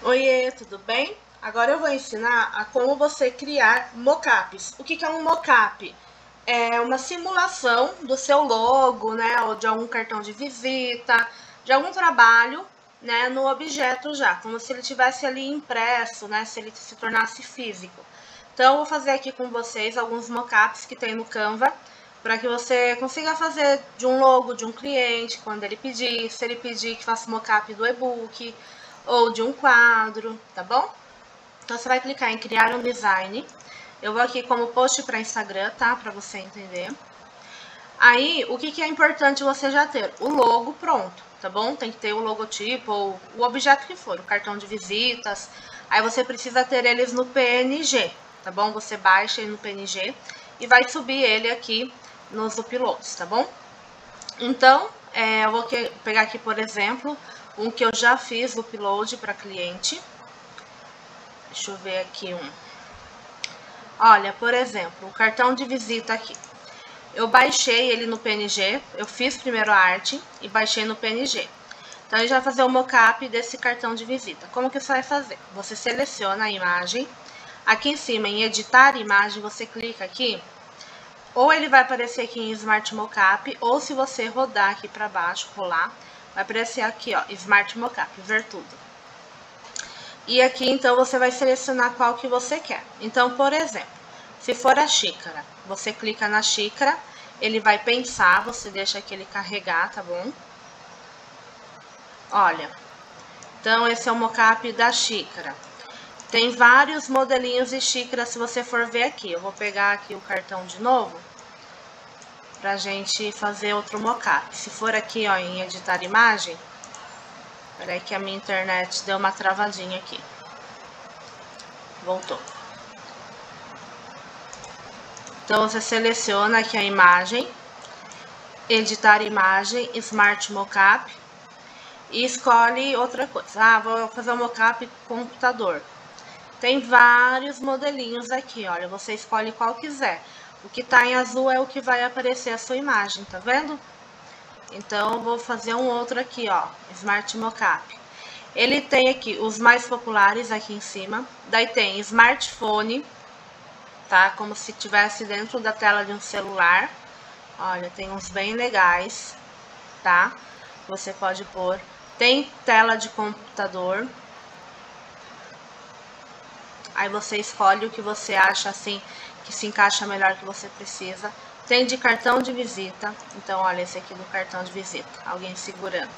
Oiê, tudo bem? Agora eu vou ensinar a como você criar mockups. O que é um mockup? É uma simulação do seu logo, né, ou de algum cartão de visita, de algum trabalho, né, no objeto já, como se ele tivesse ali impresso, né, se ele se tornasse físico. Então, eu vou fazer aqui com vocês alguns mockups que tem no Canva, para que você consiga fazer de um logo de um cliente, quando ele pedir, se ele pedir que faça mockup do e-book, ou de um quadro, tá bom? Então você vai clicar em criar um design. Eu vou aqui como post para Instagram, tá? Para você entender. Aí, o que é importante você já ter? O logo pronto, tá bom? Tem que ter o logotipo ou o objeto que for, o cartão de visitas. Aí você precisa ter eles no PNG, tá bom? Você baixa ele no PNG e vai subir ele aqui nos uploads, tá bom? Então, eu vou pegar aqui, por exemplo, um que eu já fiz o upload para cliente. Deixa eu ver aqui um. Olha, por exemplo, o cartão de visita aqui. Eu baixei ele no PNG, eu fiz primeiro a arte e baixei no PNG. Então, a gente vai fazer o mockup desse cartão de visita. Como que você vai fazer? Você seleciona a imagem. Aqui em cima, em editar imagem, você clica aqui. Ou ele vai aparecer aqui em Smart Mockup, ou se você rodar aqui para baixo, rolar, vai aparecer aqui, ó, Smart Mockup, ver tudo. E aqui, então, você vai selecionar qual que você quer. Então, por exemplo, se for a xícara, você clica na xícara, ele vai pensar, você deixa aqui ele carregar, tá bom? Olha, então esse é o mockup da xícara. Tem vários modelinhos de xícara, se você for ver aqui. Eu vou pegar aqui o cartão de novo, pra gente fazer outro mockup. Se for aqui, ó, em editar imagem, peraí que a minha internet deu uma travadinha aqui. Voltou. Então, você seleciona aqui a imagem, editar imagem, Smart Mockup, e escolhe outra coisa. Ah, vou fazer um mockup computador. Tem vários modelinhos aqui, olha, você escolhe qual quiser. O que tá em azul é o que vai aparecer a sua imagem, tá vendo? Então, eu vou fazer um outro aqui, ó, Smart Mockup. Ele tem aqui os mais populares aqui em cima. Daí tem smartphone, tá? Como se estivesse dentro da tela de um celular. Olha, tem uns bem legais, tá? Você pode pôr. Tem tela de computador. Aí você escolhe o que você acha assim que se encaixa melhor que você precisa. Tem de cartão de visita. Então, olha esse aqui do cartão de visita. Alguém segurando.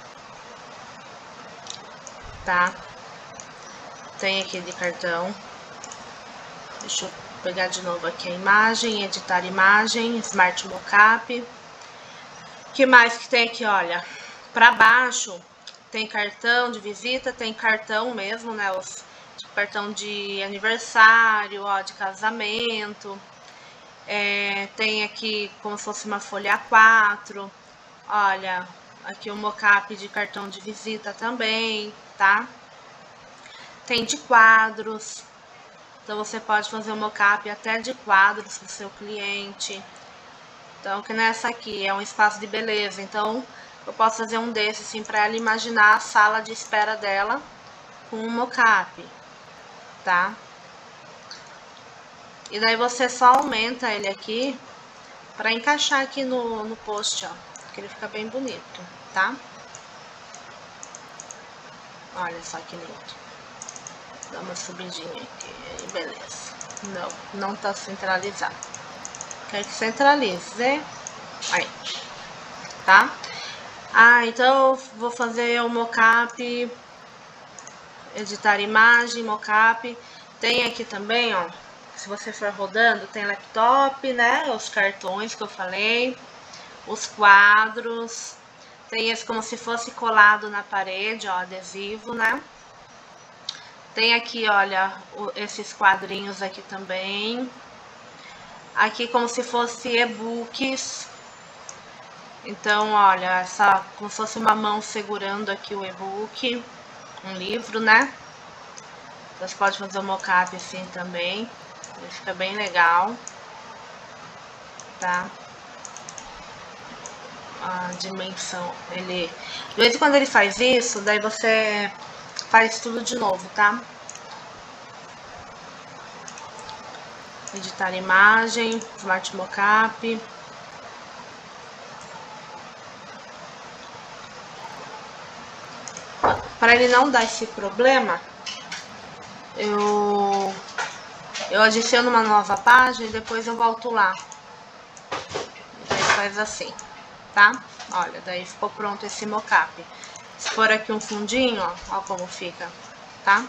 Tá? Tem aqui de cartão. Deixa eu pegar de novo aqui a imagem, editar imagem, Smart Mockup. Que mais que tem aqui, olha? Para baixo tem cartão de visita, tem cartão mesmo, né? Os cartão de aniversário, ó, de casamento. Tem aqui como se fosse uma folha A4. Olha, aqui o mockup de cartão de visita também, tá? Tem de quadros. Então, você pode fazer um mockup até de quadros para o seu cliente. Então, que nessa aqui é um espaço de beleza. Então, eu posso fazer um desses, assim, para ela imaginar a sala de espera dela com um mockup, tá? E daí você só aumenta ele aqui para encaixar aqui no post, ó. Que ele fica bem bonito, tá? Olha só que lindo. Dá uma subidinha aqui, beleza. Não tá centralizado. Quero que centralize. Aí, tá? Ah, então eu vou fazer o mockup, editar imagem, mockup. Tem aqui também, ó, se você for rodando, tem laptop, né? Os cartões que eu falei, os quadros. Tem esse como se fosse colado na parede, ó, adesivo, né? Tem aqui, olha, esses quadrinhos aqui também. Aqui como se fosse e-books. Então, olha, como se fosse uma mão segurando aqui o e-book, um livro, né? Você pode fazer um mockup assim também. Ele fica bem legal. Tá? A dimensão, de vez em quando ele faz isso, daí você faz tudo de novo, tá? Editar imagem, Smart Mockup. Para ele não dar esse problema, eu adiciono uma nova página e depois eu volto lá. Daí faz assim, tá? Olha, daí ficou pronto esse mockup. Se for aqui um fundinho, ó como fica, tá?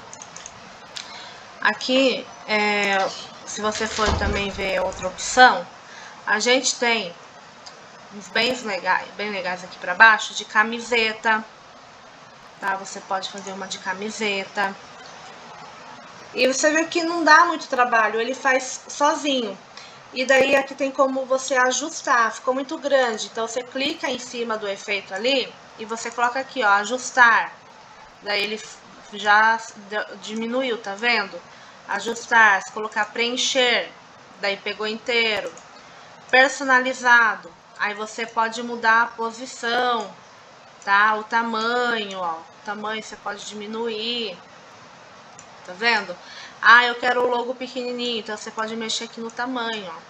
Aqui, se você for também ver outra opção, a gente tem uns bem legais aqui pra baixo de camiseta, tá? Você pode fazer uma de camiseta. E você vê que não dá muito trabalho, ele faz sozinho. E daí aqui tem como você ajustar, ficou muito grande. Então você clica em cima do efeito ali e você coloca aqui, ó, ajustar. Daí ele já diminuiu, tá vendo? Ajustar, se colocar preencher, daí pegou inteiro. Personalizado, aí você pode mudar a posição, tá? O tamanho, ó, o tamanho você pode diminuir. Tá vendo? Ah, eu quero o logo pequenininho, então você pode mexer aqui no tamanho, ó.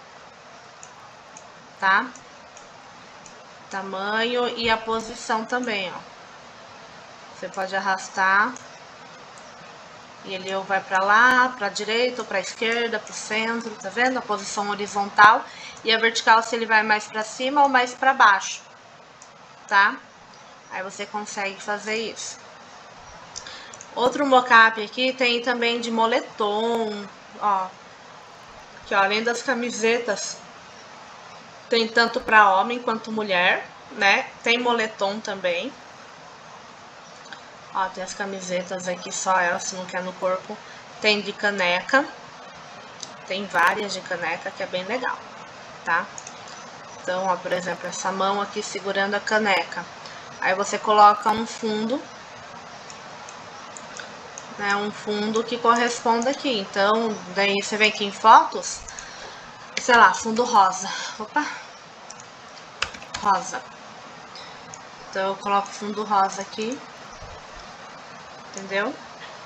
Tá? Tamanho e a posição também, ó. Você pode arrastar e ele ou vai pra lá, pra direita ou pra esquerda, pro centro, tá vendo? A posição horizontal e a vertical se ele vai mais pra cima ou mais pra baixo, tá? Aí você consegue fazer isso. Outro mockup aqui tem também de moletom, ó. Aqui, ó, além das camisetas, tem tanto para homem quanto mulher, né? Tem moletom também. Ó, tem as camisetas aqui, só elas, se não quer no corpo. Tem de caneca. Tem várias de caneca, que é bem legal, tá? Então, ó, por exemplo, essa mão aqui segurando a caneca. Aí você coloca um fundo, né? Um fundo que corresponda aqui. Então, daí você vem aqui em fotos, sei lá, fundo rosa. Opa! Rosa. Então, eu coloco fundo rosa aqui. Entendeu?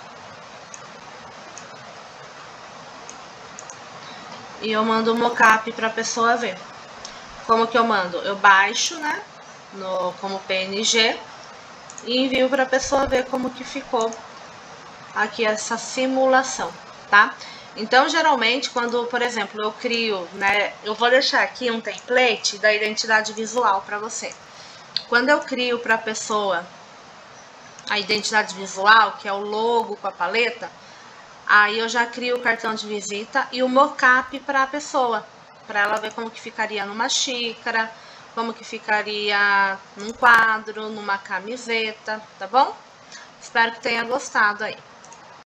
E eu mando o mockup pra pessoa ver. Como que eu mando? Eu baixo, né? Como PNG. E envio pra pessoa ver como que ficou aqui essa simulação, tá? Então, geralmente, quando, por exemplo, eu crio, né? Eu vou deixar aqui um template da identidade visual pra você. Quando eu crio pra pessoa a identidade visual, que é o logo com a paleta, aí eu já crio o cartão de visita e o mockup para a pessoa, para ela ver como que ficaria numa xícara, como que ficaria num quadro, numa camiseta, tá bom? Espero que tenha gostado aí.